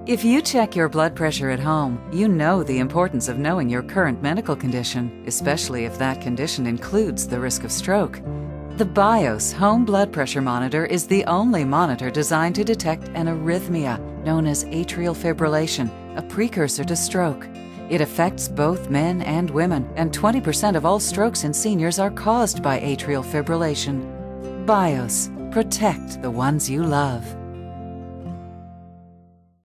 If you check your blood pressure at home, you know the importance of knowing your current medical condition, especially if that condition includes the risk of stroke. The BIOS home blood pressure monitor is the only monitor designed to detect an arrhythmia known as atrial fibrillation, a precursor to stroke. It affects both men and women, and 20% of all strokes in seniors are caused by atrial fibrillation. BIOS. Protect the ones you love.